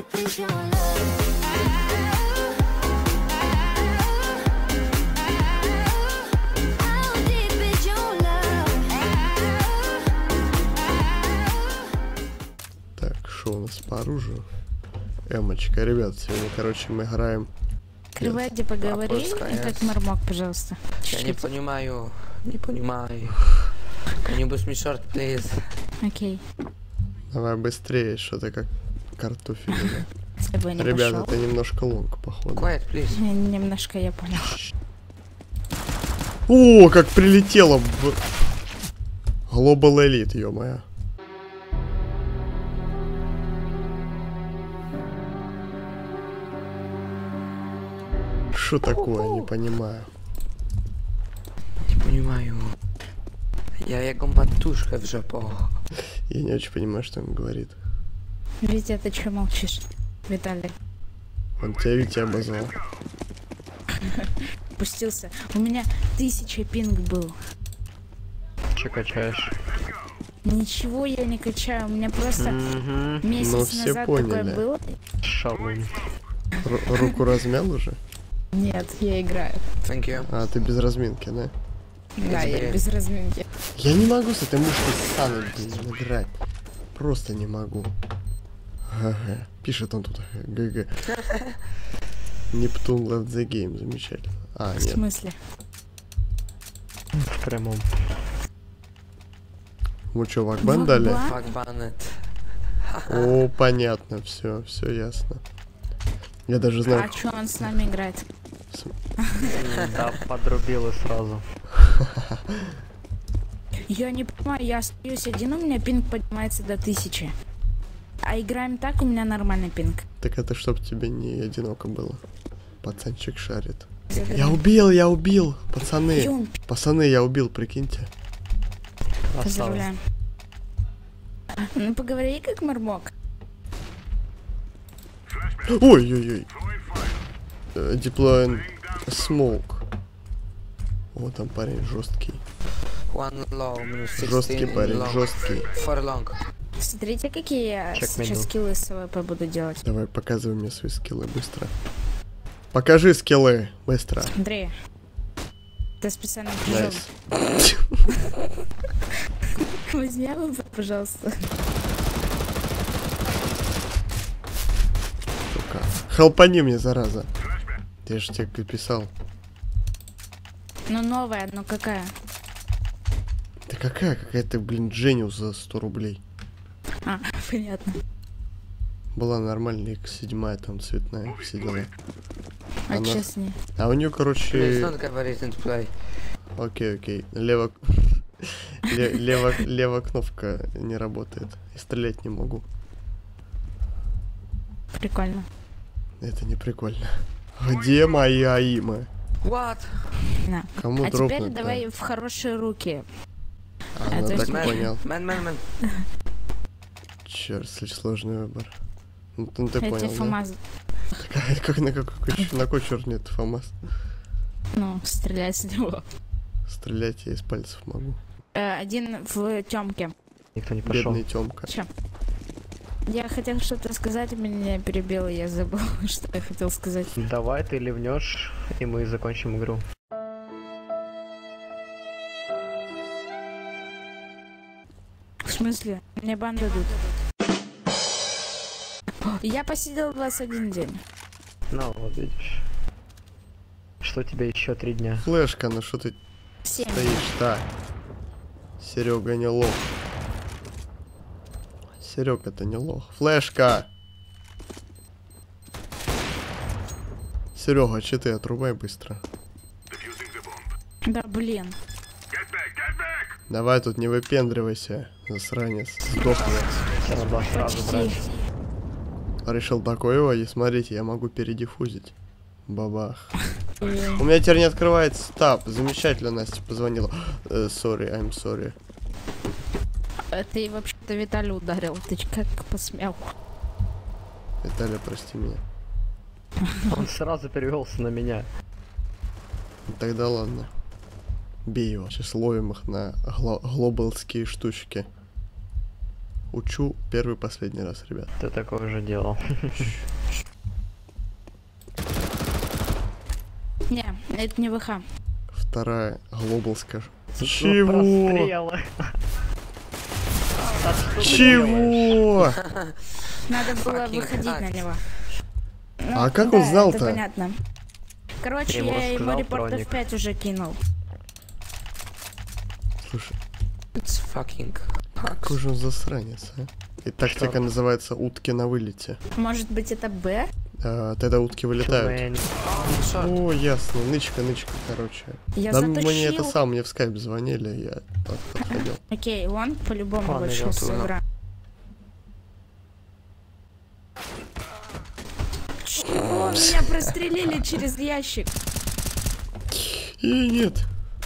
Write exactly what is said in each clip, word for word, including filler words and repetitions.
Так, что у нас по оружию? Эмочка, ребят, сегодня, короче, мы играем. Криведи, поговори, как Мармок, пожалуйста. Я не понимаю, не понимаю. Can you boost me short, please? Окей. Давай быстрее, что-то как картофель. С тобой не Ребята, пошел. это немножко лонг, походу. Quiet, please. Немножко я понял. О, как прилетело в Global Elite, ё-моё. Что такое, не понимаю. Не понимаю. Я его матушка в жопу. Я не очень понимаю, что он говорит. Витя, ты че молчишь? Виталий. Он тебя Витя обозвал. Пустился. У меня тысяча пинг был. Че качаешь? Ничего я не качаю. У меня просто Угу. месяц Ну, все назад поняли. такое было. Шалун. Ру- руку размял уже? Нет, я играю. Thank you. А, ты без разминки, да? Да, я без разминки. Я не могу с этой мышкой стану, блин, играть. Просто не могу. Ага. Пишет он тут. ГГ. Нептун left the game. Замечательно. А, В нет. смысле? В прямом. Мы что, вакбан дали? Вакбан? Fuck Bannet. О, понятно, все, все ясно. Я даже знаю. А чё он с нами играет? Да, подрубил и сразу. Я не понимаю, я остаюсь один, у меня пинг поднимается до тысячи. А играем так, у меня нормальный пинг. Так это чтоб тебе не одиноко было. Пацанчик шарит. Забираем. Я убил, я убил, пацаны. Юм, Пацаны, я убил, прикиньте. поздравляем. Ну поговори как Мармок. Ой-ой-ой. Деплоин смоук. О, там парень жесткий. One low, минус шестнадцать. Жесткий парень, long. жесткий. For long. Смотрите, какие я Чек сейчас меню. скиллы с АВП буду делать. Давай, показывай мне свои скиллы быстро. Покажи скиллы быстро. Андрей, ты специально прижал. Найс. Возьми АВП, пожалуйста. Сука. Хелпани мне, зараза. Я же тебе писал. Ну новая, ну какая? Да какая, какая-то, блин, Джениус за сто рублей. А, понятно. Была нормальная икс семь, там цветная, все дела. А Она- честнее. А у нее, Please короче... don't говорить and play. Окей, окей. Лево... Ле- Лево... Левая кнопка не работает. И стрелять не могу. Прикольно. Это не прикольно. Где моя имя? What? На. Кому А дропнуть? теперь давай в хорошие руки. А, А, ну то так есть Man, понял. man, man, man. Черт, слишком сложный выбор. Ну, ну ты Эти понял, да? ФАМАЗ, Как, как на какой, ч- на кой черт нет ФАМАЗ? ну, стрелять с него. Стрелять я из пальцев могу. Э, один в темке. Никто не пошел. Бедный Тёмка. Чё? Я хотел что-то сказать, меня перебило, я забыл, что я хотел сказать. Давай ты ливнешь, и мы закончим игру. В смысле? Мне бан дадут. Я посидел двадцать один день. Ну, вот видишь. Что тебе еще три дня? Флешка, ну что ты семь. стоишь? Так. Серега не лох. Серега, это не лох. Флешка! Серега, че ты отрубай быстро. Да блин. Давай тут не выпендривайся, засранец. Сдохни. Сейчас надо сразу Почти. брать. Решил такое, и смотрите, я могу передиффузить. Бабах. И- У меня теперь не открывается стаб. Замечательно, Настя позвонила. Э, Sorry, I'm sorry. А ты вообще-то Виталий ударил. Ты ч- как посмел? Виталия, прости меня. Он сразу перевелся на меня. Ну, тогда ладно. Бей его. Сейчас ловим их на гло- глобалские штучки. Учу первый последний раз, ребят. Ты такое уже делал. Не, это не ВХ. Вторая глобалская. Ну, Чего? прострелы. А что ты Чего? делаешь? Надо было Fucking выходить на hacked. него. А как да, он знал-то? это понятно. Короче, Ты ему я ему рассказал репорт про эф пять уже кинул. Слушай, It's fucking какой же он засранец, а? И тактика Что? называется утки на вылете. Может быть, это Б? А, тогда утки вылетают. Чумэн. short. О, ясно, нычка, нычка, короче. Я Да затащил. мне это сам, мне в скайп звонили, я так подходил. Окей, он по-любому Он больше идёт туда. сыграет. Чего? Меня прострелили через ящик. И нет.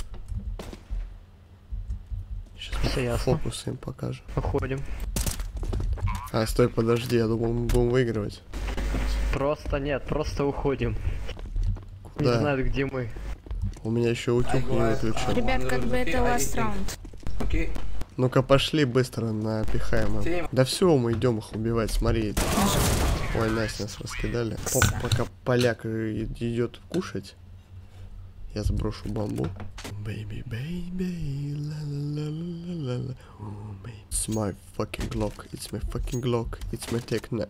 Сейчас Всё ясно. фокус им покажем. Уходим. А, стой, подожди, я думал, мы будем выигрывать. Просто нет, просто уходим. Не Да. знают, где мы. У меня еще утюг не выключен. Ребят, как бы это last round. Окей. Ну-ка, пошли быстро напихаем. Тим. им. Да все, мы идем их убивать, смотри. Ой, Настя, нас раскидали. По- Пока поляк и- идет кушать, я сброшу бомбу. Baby, baby, la la la la la la. Oh, baby. It's my fucking Glock, it's my fucking Glock, it's my techno.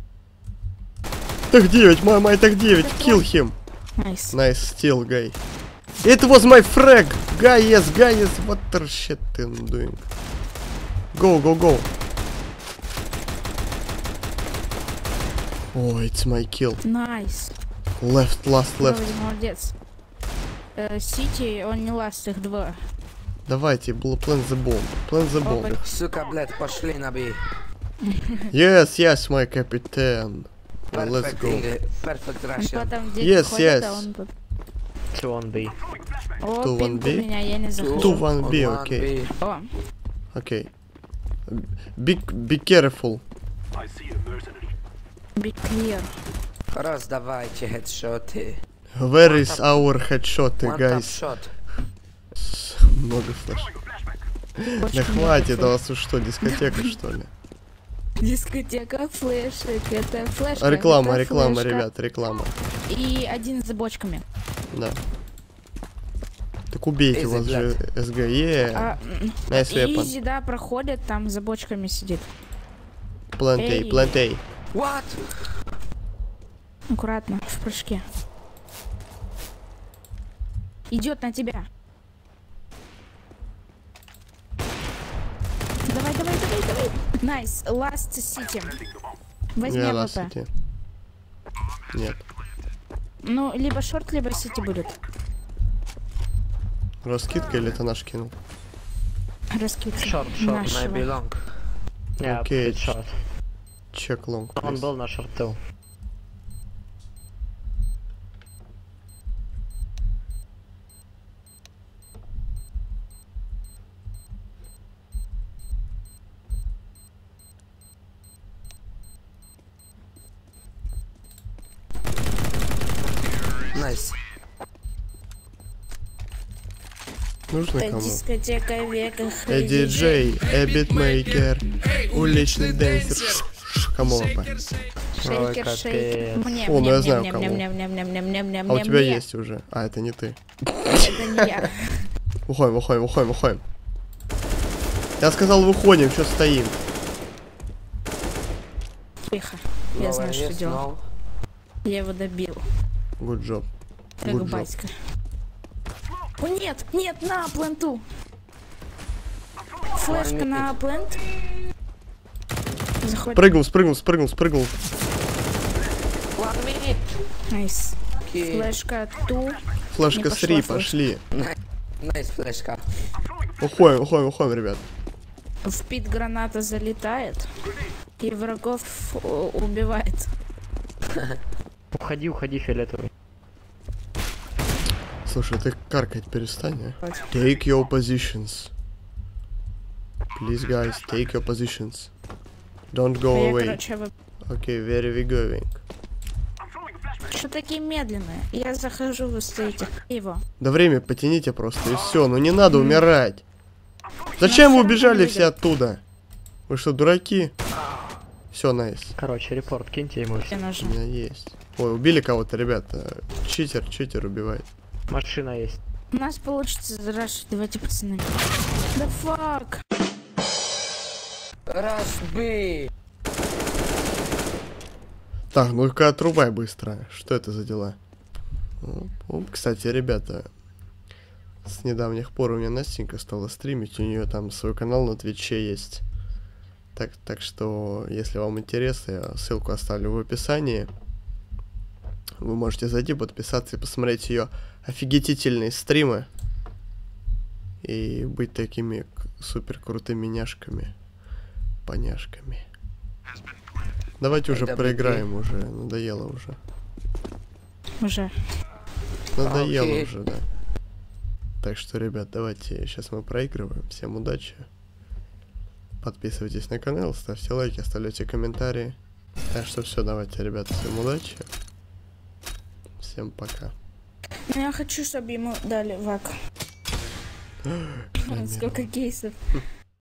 Так девять, мой май, так девять, kill him. Найс. Nice steal, guy. It was my frag! Guy, yes, guy, yes, what the shit I'm doing? Go, go, go. Oh, it's my kill. Найс. Left, last, left. Вроде молодец. Э, Сити, он не ласт, их два. Давайте, был plant the bomb. Plant the bomb. Опа. Сука, блядь, пошли на Би. Yes, yes, my captain. Well, let's Perfect go. English, perfect Он Russian. потом дети Yes, ходят, yes. а он тут... two one B. О, Two, пинг one, у B. меня, я не захожу. Two, one, B, On окей. B. О, Okay. Be, be careful. be clear. Раздавайте хедшоты. Where is our headshot, One tap guys? shot. Много флеш. Да Очень хватит, много у вас тут что, дискотека, что ли? Дискотека флешек, это флешка. А, Реклама, это реклама, флешка. ребят, реклама. И один с бочками. Да. Так убейте, у Easy, вас же эс гэ. Yeah. А, м, Nice weapon. Изи, да, проходит, там за бочками сидит. Плантей, Эй. плантей. What? Аккуратно, в прыжке. Идет на тебя. Давай, давай, давай, давай. Найс, ласт сити. Возьми Я АВП. ласти. Нет. Ну, либо шорт, либо сити будет. Раскидка или это наш кинул? Раскидка. Шорт, шорт, нашего. Maybe long. Yeah, Окей. headshot. Чек лонг. Он please. был на шорту. Nice. Нужно Это кому? дискотека века. Э, диджей, э, битмейкер, уличный дэнсер. Кому лапа? Шейкер, Ой, шейкер. капец. Мне, О, ну мне, я мне, знаю, мне, кого. мне, мне, мне, мне, мне, мне, А у мне, тебя мне. есть уже. А, это не ты. Это не я. Уходим, уходим, уходим, уходим. Я сказал, выходим, что стоим? Тихо. Я Lower знаю, что yes, делать. no. Я его добил. Good job. Как Good job. батька. О, нет, нет, на пленту. Флешка на плент. Заходит. Спрыгнул, спрыгнул, спрыгнул, спрыгнул. One minute. Найс. Okay. Флешка ту. Флешка Не пошла три, флешка. пошли. Nice флешка. Уходим, уходим, уходим, ребят. В пит граната залетает. И врагов э, убивает. Уходи, уходи, фиолетовый. Слушай, ты каркать перестань, а? Take your positions. Please, guys, take your positions. Don't А go я, away. короче, вы... Okay, where are we going? Что такие медленные? Я захожу, вы стоите. Его. Да время потяните просто, и все. Ну не надо умирать. Зачем вы всё равно убежали не все оттуда? Вы что, дураки? Все, найс. Короче, репорт киньте ему. Мне У нужно. меня есть. Ой, убили кого-то, ребята. Читер, читер убивает. Машина есть. У нас получится зарашить. Давайте, пацаны. Да фак. Разбей! Так, ну-ка отрубай быстро. Что это за дела? Ну, ну, кстати, ребята, с недавних пор у меня Настенька стала стримить. У нее там свой канал на Твиче есть. Так, так что, если вам интересно, я ссылку оставлю в описании. Вы можете зайти, подписаться и посмотреть ее офигительные стримы. И быть такими супер крутыми няшками. Поняшками. Давайте уже Да, проиграем уже. Надоело уже. Уже. Надоело Окей. уже, да. Так что, ребят, давайте. Сейчас мы проигрываем. Всем удачи. Подписывайтесь на канал, ставьте лайки, оставляйте комментарии. Так что все, давайте, ребята, всем удачи. Всем пока. Но я хочу, чтобы ему дали вак. Сколько кейсов.